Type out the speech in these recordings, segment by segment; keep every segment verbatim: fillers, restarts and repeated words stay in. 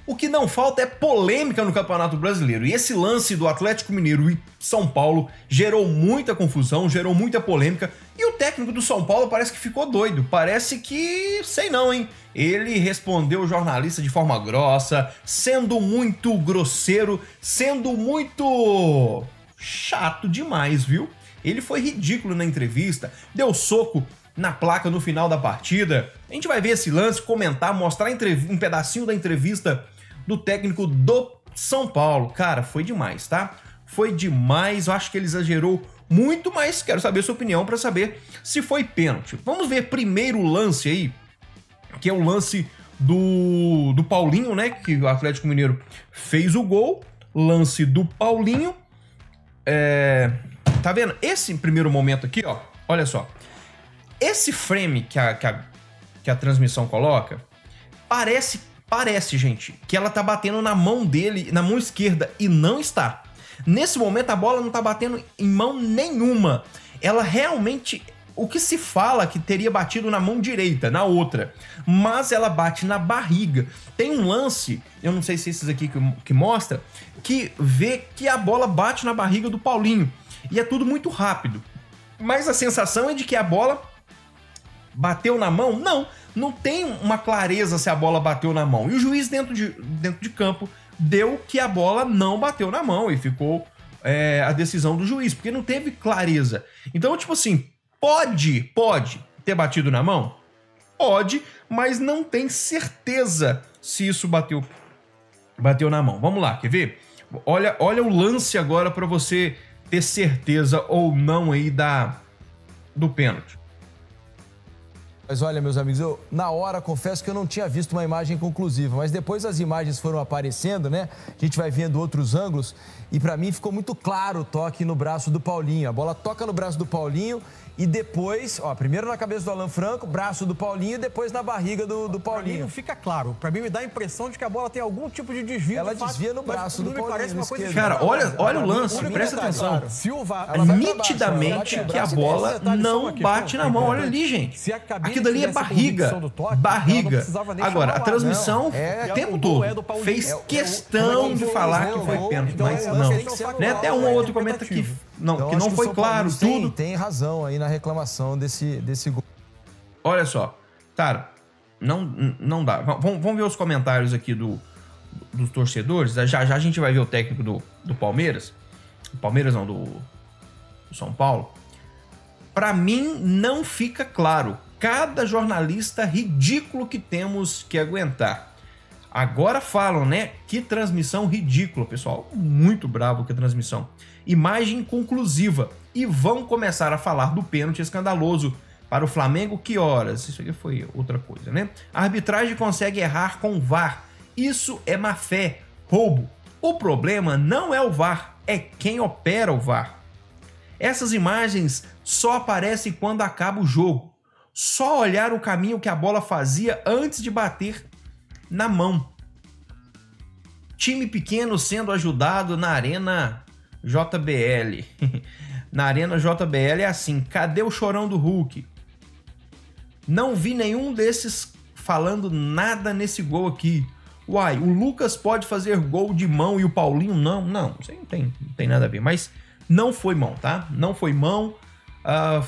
O que não falta é polêmica no Campeonato Brasileiro. E esse lance do Atlético Mineiro e São Paulo gerou muita confusão, gerou muita polêmica. E o técnico do São Paulo parece que ficou doido. Parece que... sei não, hein? Ele respondeu o jornalista de forma grossa, sendo muito grosseiro, sendo muito chato demais, viu? Ele foi ridículo na entrevista, deu soco na placa no final da partida. A gente vai ver esse lance, comentar, mostrar um pedacinho da entrevista do técnico do São Paulo. Cara, foi demais, tá? Foi demais, eu acho que ele exagerou muito, mas quero saber a sua opinião para saber se foi pênalti. Vamos ver primeiro o lance aí, que é o lance do, do Paulinho, né? Que o Atlético Mineiro fez o gol. Lance do Paulinho. É... Tá vendo? Esse primeiro momento aqui, ó, olha só. Esse frame que a, que a, que a transmissão coloca, parece, parece, gente, que ela tá batendo na mão dele, na mão esquerda, e não está. Nesse momento, a bola não tá batendo em mão nenhuma. Ela realmente... O que se fala que teria batido na mão direita, na outra, mas ela bate na barriga. Tem um lance, eu não sei se esses aqui que, que mostra, que vê que a bola bate na barriga do Paulinho. E é tudo muito rápido. Mas a sensação é de que a bola bateu na mão? Não, não tem uma clareza se a bola bateu na mão. E o juiz dentro de, dentro de campo deu que a bola não bateu na mão e ficou é, a decisão do juiz, porque não teve clareza. Então, tipo assim, pode, pode ter batido na mão? Pode, mas não tem certeza se isso bateu, bateu na mão. Vamos lá, quer ver? Olha, olha o lance agora para você ter certeza ou não aí da, do pênalti. Mas olha, meus amigos, eu na hora confesso que eu não tinha visto uma imagem conclusiva, mas depois as imagens foram aparecendo, né? A gente vai vendo outros ângulos e pra mim ficou muito claro o toque no braço do Paulinho. A bola toca no braço do Paulinho e depois, ó, primeiro na cabeça do Alan Franco, braço do Paulinho, e depois na barriga do, do Paulinho. Pra mim não fica claro. Pra mim me dá a impressão de que a bola tem algum tipo de desvio. Ela de fato, desvia no braço do Paulinho. Parece uma coisa Cara, olha, olha o lance, presta atenção. Se o VAR, nitidamente que a bola não bate na mão. Olha ali, gente. Se a Aquilo ali é barriga. Barriga. Agora, a transmissão o tempo todo fez questão de falar que foi pênalti, mas não. Né? Até um ou outro comenta que não, então, que não que foi claro tem, tudo. Tem razão aí na reclamação desse, desse gol. Olha só, cara, não, não dá. Vamos, vamos ver os comentários aqui do, dos torcedores. Já já a gente vai ver o técnico do, do Palmeiras. Do Palmeiras não, do, do São Paulo. Pra mim, não fica claro. Cada jornalista ridículo que temos que aguentar. Agora falam, né? Que transmissão ridícula, pessoal. Muito bravo com a transmissão. Imagem conclusiva. E vão começar a falar do pênalti escandaloso para o Flamengo. Que horas? Isso aqui foi outra coisa, né? A arbitragem consegue errar com o V A R. Isso é má fé, roubo. O problema não é o V A R, é quem opera o V A R. Essas imagens só aparecem quando acaba o jogo. Só olhar o caminho que a bola fazia antes de bater na mão. Time pequeno sendo ajudado na Arena J B L. Na Arena J B L é assim, cadê o chorão do Hulk? Não vi nenhum desses falando nada nesse gol aqui. Uai, o Lucas pode fazer gol de mão e o Paulinho não? Não, isso aí não tem, não tem nada a ver. Mas não foi mão, tá? Não foi mão. Uh,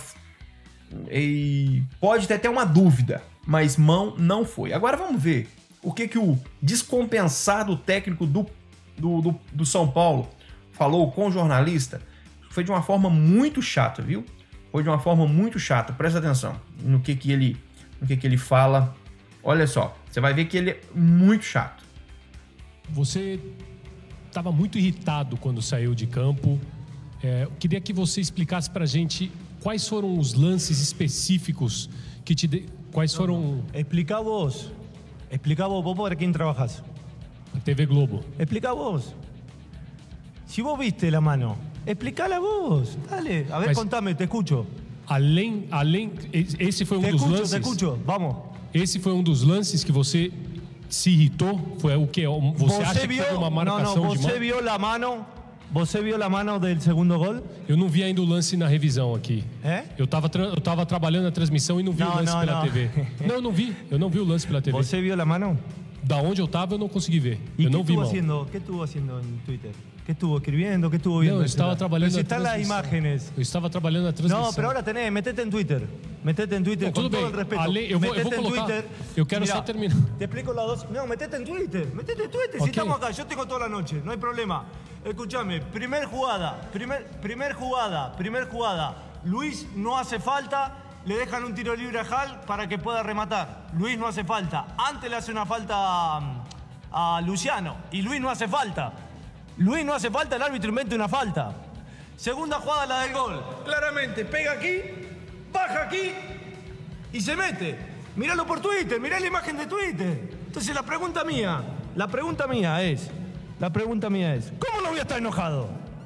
e pode ter até uma dúvida, mas mão não foi. Agora vamos ver o que, que o descompensado técnico do, do, do, do São Paulo falou com o jornalista. Foi de uma forma muito chata, viu? Foi de uma forma muito chata. Presta atenção no que, que, ele, no que, que ele fala. Olha só, você vai ver que ele é muito chato. Você estava muito irritado quando saiu de campo. É, eu queria que você explicasse pra gente quais foram os lances específicos que te... De... Quais foram... Explica vos. Explica vos, vos para quem trabajas. A T V Globo. Explica vos. Si vos viste la mano, explícala vos. Dale, a ver, Mas, contame, te escucho. Além, além... Esse foi um te dos escucho, lances... Te escucho, vamos. Esse foi um dos lances que você se irritou? Foi o quê? Você, você acha viu, que foi uma marcação não, não, de mão? Você viu a mano... Você viu a mano do segundo gol? Eu não vi ainda o lance na revisão aqui. É? Eu tava, eu tava trabalhando na transmissão e não vi não, o lance não, pela não. T V. Não, eu não vi. Eu não vi o lance pela T V. Você viu a mano? da onde eu tava, eu não consegui ver. ¿Y Eu qué não vi estuvo mal. haciendo? ¿Qué estuvo haciendo en Twitter? ¿Qué estuvo escribiendo? ¿Qué estuvo viendo? Não, eu estava trabalhando Pero si na están las transmissão. imágenes. Eu estava trabalhando na transmissão. No, pero ahora tenés, metete en Twitter. Metete en Twitter No, con tudo todo bem. el respeto. Ale, eu vou- eu vou Metete en colocar. Twitter. Eu quero Mirá, só terminar. Te explico las dos. No, metete en Twitter. Metete en Twitter. Ok. Si estamos acá, yo tengo toda la noche. No hay problema. Escúchame. Primer jugada. Primer, primer jugada. Primer jugada. Luis no hace falta. Le dejan un tiro libre a Hall para que pueda rematar. Luis no hace falta. Antes le hace una falta a, a Luciano. Y Luis no hace falta. Luis no hace falta, el árbitro inventa una falta. Segunda jugada, la del gol. Claramente, pega aquí, baja aquí y se mete. Míralo por Twitter, mirá la imagen de Twitter. Entonces la pregunta mía, la pregunta mía es, la pregunta mía es, ¿cómo no voy a estar enojado?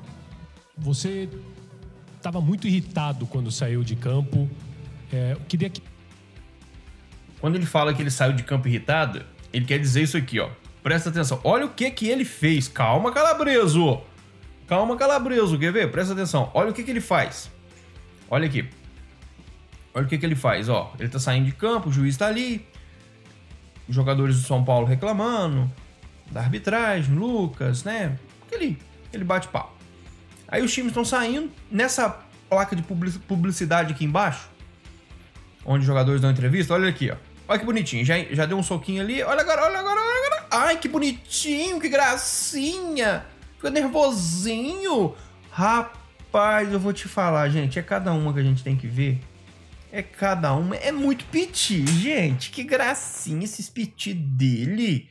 Você estava muito irritado quando saiu de campo. É, eu queria que... Quando ele fala que ele saiu de campo irritado, ele quer dizer isso aqui, ó. Presta atenção. Olha o que que ele fez. Calma, Calabreso. Calma, Calabreso. Quer ver? Presta atenção. Olha o que que ele faz. Olha aqui. Olha o que que ele faz, ó. Ele tá saindo de campo, o juiz tá ali. Os jogadores do São Paulo reclamando da arbitragem, Lucas, né? Aquele, aquele bate-papo. Aí os times estão saindo. Nessa placa de publicidade aqui embaixo, onde os jogadores dão entrevista, olha aqui, ó. Olha que bonitinho. Já, já deu um soquinho ali. Olha agora, olha agora, olha agora. Ai, que bonitinho, que gracinha. Fica nervosinho. Rapaz, eu vou te falar, gente. É cada uma que a gente tem que ver. É cada uma. É muito piti, gente. Que gracinha esses piti dele.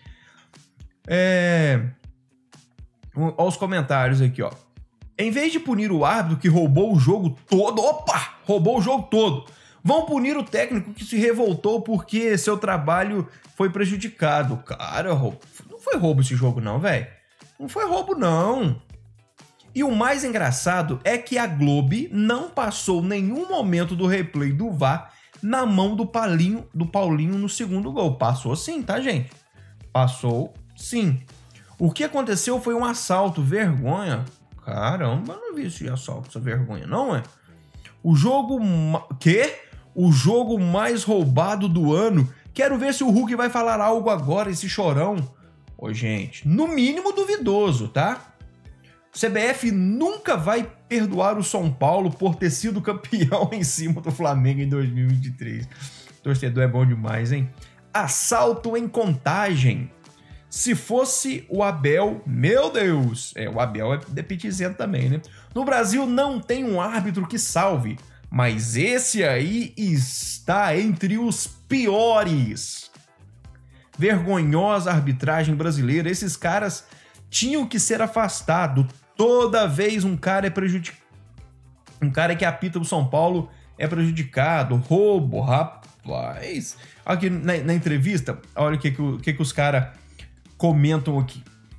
É... Olha os comentários aqui, ó. Em vez de punir o árbitro que roubou o jogo todo... Opa! Roubou o jogo todo. Vão punir o técnico que se revoltou porque seu trabalho foi prejudicado. Cara, não foi roubo esse jogo não, velho. Não foi roubo, não. E o mais engraçado é que a Globo não passou nenhum momento do replay do V A R na mão do Paulinho, do Paulinho no segundo gol. Passou sim, tá, gente? Passou sim. O que aconteceu foi um assalto. Vergonha. Caramba, eu não vi esse assalto, essa vergonha, não é? O jogo... Quê? O jogo mais roubado do ano. Quero ver se o Hulk vai falar algo agora, esse chorão. Ô, gente, no mínimo duvidoso, tá? C B F nunca vai perdoar o São Paulo por ter sido campeão em cima do Flamengo em dois mil e vinte e três. Torcedor é bom demais, hein? Assalto em Contagem. Se fosse o Abel, meu Deus. É, o Abel é depitizento também, né? No Brasil não tem um árbitro que salve. Mas esse aí está entre os piores. Vergonhosa arbitragem brasileira. Esses caras tinham que ser afastados. Toda vez um cara é prejudicado. Um cara que apita o São Paulo é prejudicado. Roubo, rapaz. Aqui na, na entrevista, olha o que, que, o, que, que os caras comentam aqui.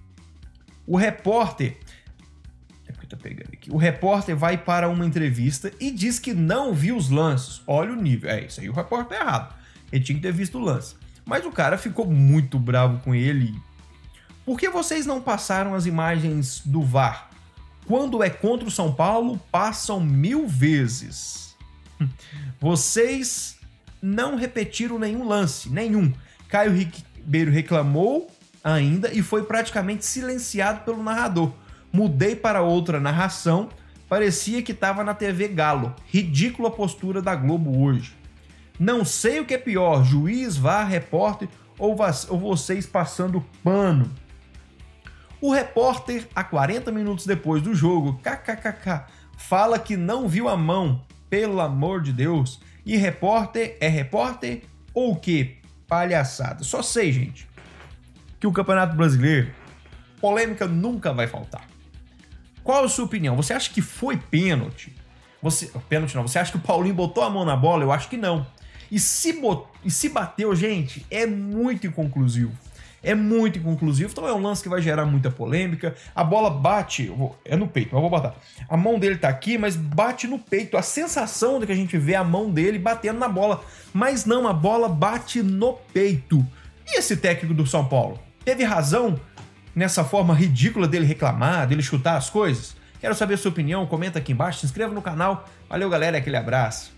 O repórter... Tá pegando aqui. O repórter vai para uma entrevista e diz que não viu os lances. Olha o nível. É isso aí, o repórter é errado. Ele tinha que ter visto o lance. Mas o cara ficou muito bravo com ele. Por que vocês não passaram as imagens do V A R? Quando é contra o São Paulo, passam mil vezes. Vocês não repetiram nenhum lance, nenhum. Caio Ribeiro reclamou ainda e foi praticamente silenciado pelo narrador. Mudei para outra narração, parecia que estava na T V Galo. Ridícula postura da Globo hoje. Não sei o que é pior, juiz, V A R, repórter ou, ou vocês passando pano. O repórter, a quarenta minutos depois do jogo, kkkk, fala que não viu a mão, pelo amor de Deus. E repórter é repórter ou o quê? Palhaçada. Só sei, gente, que o Campeonato Brasileiro, polêmica nunca vai faltar. Qual a sua opinião? Você acha que foi pênalti? Você, pênalti não, você acha que o Paulinho botou a mão na bola? Eu acho que não. E se, bot, e se bateu, gente, é muito inconclusivo. É muito inconclusivo, então é um lance que vai gerar muita polêmica. A bola bate, eu vou, é no peito, mas eu vou botar. A mão dele tá aqui, mas bate no peito. A sensação de que a gente vê a mão dele batendo na bola. Mas não, a bola bate no peito. E esse técnico do São Paulo? Teve razão nessa forma ridícula dele reclamar, dele chutar as coisas? Quero saber a sua opinião, comenta aqui embaixo, se inscreva no canal. Valeu, galera, aquele abraço.